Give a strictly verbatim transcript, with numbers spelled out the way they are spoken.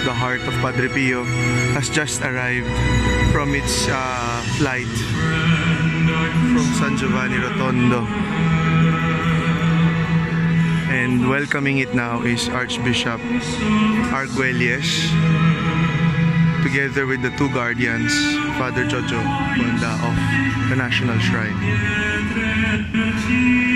the heart of Padre Pio has just arrived from its uh, flight from San Giovanni Rotondo. And welcoming it now is Archbishop Arguelles, together with the two guardians, Father Jojo Bonda of the National Shrine.